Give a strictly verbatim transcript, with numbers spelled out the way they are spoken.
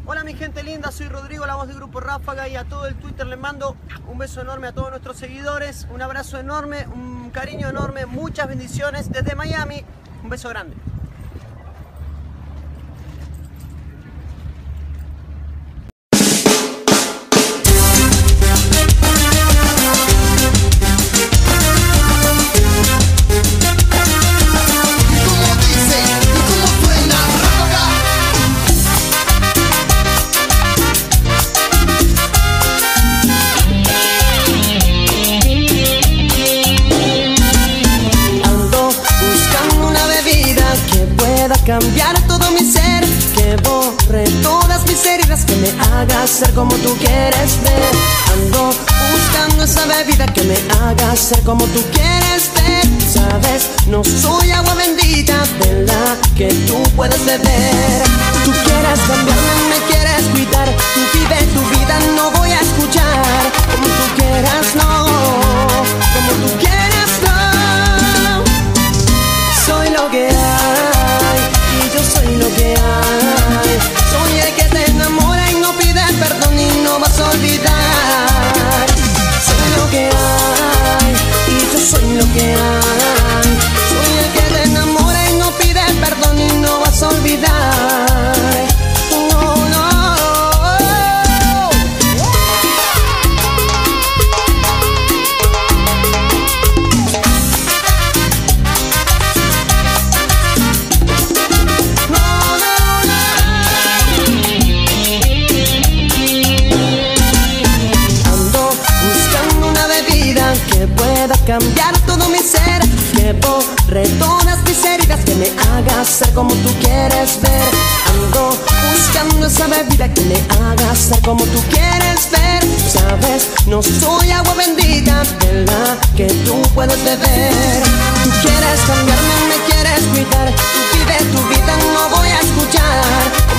Hola mi gente linda, soy Rodrigo, la voz del Grupo Ráfaga, y a todo el Twitter les mando un beso enorme a todos nuestros seguidores, un abrazo enorme, un cariño enorme, muchas bendiciones desde Miami, un beso grande. Cambiar todo mi ser, que borre todas mis heridas, que me haga ser como tú quieres ver. Ando buscando esa bebida que me haga ser como tú quieres ver. Sabes, no soy agua bendita de la que tú puedes beber. Tú quieres cambiarme, me quieres cuidar. Tú vive tu vida, no voy a escuchar. Como tú quieras, no. Como tú quieras, no. Soy lo que hay. Yo soy lo que hay. Soy el que te enamora y no pide perdón y no vas a olvidar. Soy lo que hay y yo soy lo que hay. Soy el que te enamora y no pide perdón y no vas a olvidar. No, no. Que pueda cambiar todo mi ser, que borre todas mis heridas, que me haga ser como tú quieres ver. Ando buscando esa bebida que me haga ser como tú quieres ver. Sabes, no soy agua bendita de la que tú puedes beber. Tú quieres cambiarme, me quieres cuidar. Tú vive tu vida, no voy a escuchar.